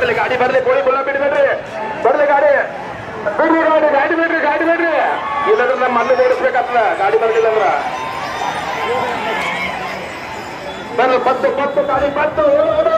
ಬರ್ಲಿ ಗಾಡಿ ಬರ್ಲಿ ಕೋಳಿ ಗುಲ್ಲ ಬಿಡ್ಬೇಡ್ರಿ ಬರ್ಲಿ ಗಾಡಿ ಬಿಡ್ರಿ ಗಾಡಿ ಬಿಡ್ರಿ ಇಲ್ಲಂದ್ರೆ ನಮ್ಮ ಮಣ್ಣು ಓಡಿಸ್ಬೇಕಾಗ್ತದ ಗಾಡಿ ಬರ್ಲಿಲ್ಲ ಅಂದ್ರ ಬರ್ಲಿ 10 ಗಾಡಿ 10